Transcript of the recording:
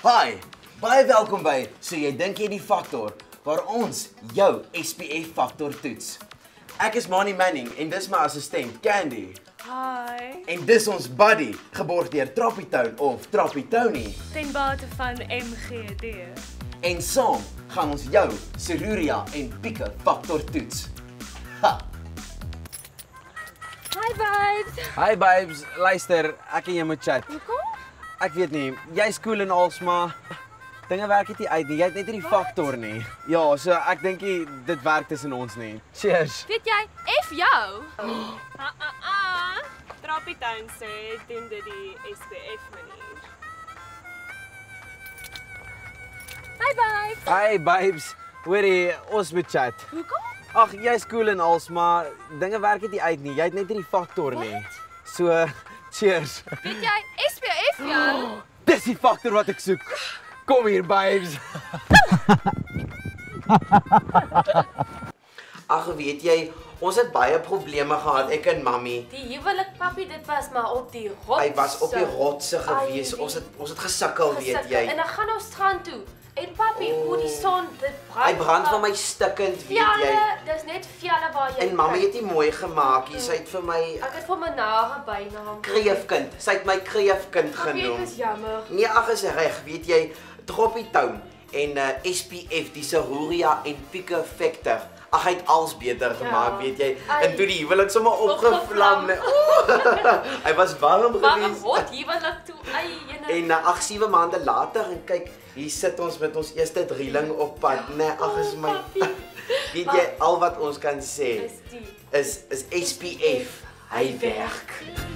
Hi, baie welkom by So jy dink jy die faktor, waar ons jou SPF faktor toets. Ek is Manny Manning en dis my assistent Candy. Hi. En dis ons buddy, geborg deur Trappitown of Trappitoni. Ten bate van MGD. En saam gaan ons jou Ceruria en Pieke faktor toets. Ha! Hi vibes. Hi babes, luister, ek en jy moet chat. Hoekom? Ek weet nie, jy's cool en als, maar dinge werk nie uit nie. Jy het net nie die faktor nie. Ja, so ek dink dit werk tussen ons nie. Cheers. Weet jy, F jou. Trappitown sê doen dit die SPF manier. Hi vibes. Hi babes, hoorie, ons moet chat. Hoekom? Ag, jy's cool en als, maar dinge werk nie uit nie. Jy het net nie die faktor nie. So, cheers. Weet jy, SPF jou. Dis die faktor wat ek soek. Kom hier babes. Ag, weet jy, ons het baie probleme gehad, ek en Mamy. Die huwelik, papi, dit was maar op die rotse. Hy was op die rotse gewees. Ons het gesukkel, weet jy. En dan gaan ons strand toe. En papi, hoe die son, dit brand. Hy brand van my stikkend, weet jy. Velle, dis net velle waar jy En Mamy het nie mooi gemaak nie. Sy het vir my Ek het vir my nare bynaam. kreefkind. Sy het my kreefkind Papi, genoem. dit is jammer. Nee, ag is reg, weet jy, Trappitown en SPF, die Ceruria en Pieke Factor. Ag, hy het alles beter gemaak, weet jy. En toe die huwelik sommer opgevlam. Hy was warm Waarom gewees. word huwelik toe? Ai, jene. En 7 maande later en kyk, hier sit ons met ons eerste drilling op pad, né? Ag is my. Weet jy, al wat ons kan sê Is die is SPF. Hy werk.